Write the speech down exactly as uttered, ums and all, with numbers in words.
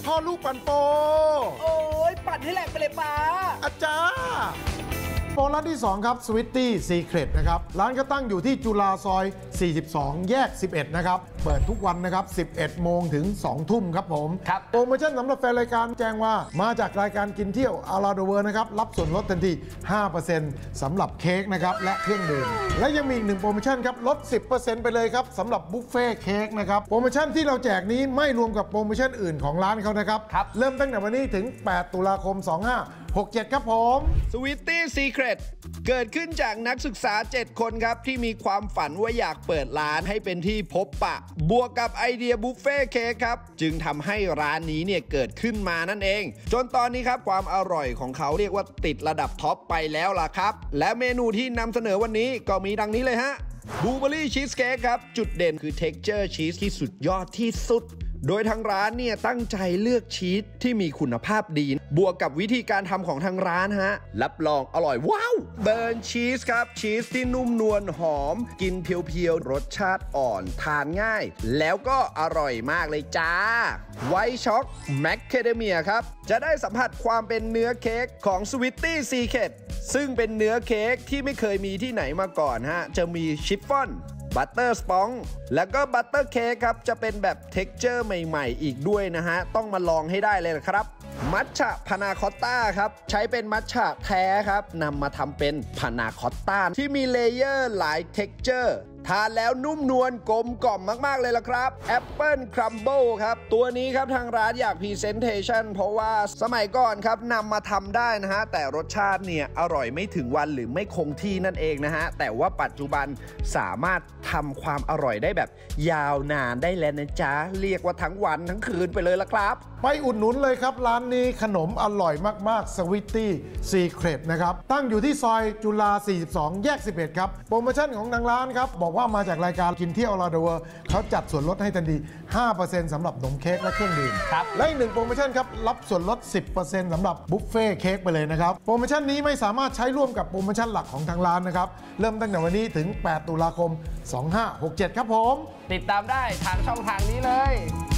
พ่อลูกปั่นโปโอ้ยปั่นให้แหลกไปเลยป้าอาจารย์โปรร้านที่สองครับสวิตตี้ซีเครตนะครับร้านก็ตั้งอยู่ที่จุฬาซอยสี่สิบสองแยกสิบเอ็ดนะครับเปิดทุกวันนะครับสิบเอ็ดโมงถึงสองทุ่มครับผมครับโปรโมชั่นสำหรับแฟนรายการแจ้งว่ามาจากรายการกินเที่ยวอาราเดเวอร์นะครับรับส่วนลดทันที ห้าเปอร์เซ็นต์ สำหรับเค้กนะครับและเครื่องดื่มและยังมีอีกหนึ่งโปรโมชั่นครับลด สิบเปอร์เซ็นต์ ไปเลยครับสำหรับบุฟเฟ่เค้กนะครับโปรโมชั่นที่เราแจกนี้ไม่รวมกับโปรโมชั่นอื่นของร้านเขานะครับเริ่มตั้งแต่วันนี้ถึงแปดตุลาคมสองพันห้าร้อยหกสิบเจ็ดครับผมสวิตตี้ซีเครตเกิดขึ้นจากนักศึกษาเจ็ดคนครับที่มีความฝันว่าอยากเปิดร้านให้เป็นที่พบปะบวกกับไอเดียบุฟเฟ่เค้กครับจึงทำให้ร้านนี้เนี่ยเกิดขึ้นมานั่นเองจนตอนนี้ครับความอร่อยของเขาเรียกว่าติดระดับท็อปไปแล้วล่ะครับและเมนูที่นำเสนอวันนี้ก็มีดังนี้เลยฮะบลูเบอร์รี่ชีสเค้กครับจุดเด่นคือเท็กเจอร์ชีสที่สุดยอดที่สุดโดยทางร้านเนี่ยตั้งใจเลือกชีสที่มีคุณภาพดีบวกกับวิธีการทำของทางร้านฮะรับรองอร่อยว้าวเบิร์นชีสครับชีสที่นุ่มนวลหอมกินเพียวๆรสชาติอ่อนทานง่ายแล้วก็อร่อยมากเลยจ้าไวท์ช็อกแมคคาเดเมียครับจะได้สัมผัสความเป็นเนื้อเค้กของสวิตตี้ซีเครตซึ่งเป็นเนื้อเค้กที่ไม่เคยมีที่ไหนมาก่อนฮะจะมีชิฟฟ่อนบัตเตอร์สปองแล้วก็บัตเตอร์เค้กครับจะเป็นแบบเท็กเจอร์ใหม่ๆอีกด้วยนะฮะต้องมาลองให้ได้เลยนะครับมัทฉะพานาคอตต้าครับใช้เป็นมัทฉะแท้ครับนำมาทำเป็นพานาคอตต้าที่มีเลเยอร์หลายเท็กเจอร์ทานแล้วนุ่มนวลกลมกล่อมมากๆเลยล่ะครับแอปเปิลครัมเบิลครับตัวนี้ครับทางร้านอยากพรีเซนเทชันเพราะว่าสมัยก่อนครับนำมาทำได้นะฮะแต่รสชาติเนี่ยอร่อยไม่ถึงวันหรือไม่คงที่นั่นเองนะฮะแต่ว่าปัจจุบันสามารถทำความอร่อยได้แบบยาวนานได้แล้วนะจ๊ะเรียกว่าทั้งวันทั้งคืนไปเลยล่ะครับไปอุดหนุนเลยครับร้านนี้ขนมอร่อยมากๆสวิตตี้ซีเครตนะครับตั้งอยู่ที่ซอยจุฬาสี่สิบสองแยกสิบเอ็ดครับโปรโมชั่นของทางร้านครับบอกว่ามาจากรายการกินเที่ยวอาราเดเวอร์เขาจัดส่วนลดให้ทันที ห้าเปอร์เซ็นต์ สำหรับขนมเค้กและเครื่องดื่มครับและอีกหนึ่งโปรโมชั่นครับรับส่วนลด สิบเปอร์เซ็นต์ สำหรับบุฟเฟ่เค้กไปเลยนะครับโปรโมชั่นนี้ไม่สามารถใช้ร่วมกับโปรโมชั่นหลักของทางร้านนะครับเริ่มตั้งแต่วันนี้ถึงแปดตุลาคมสองพันห้าร้อยหกสิบเจ็ดครับผมติดตามได้ทางช่องทางนี้เลย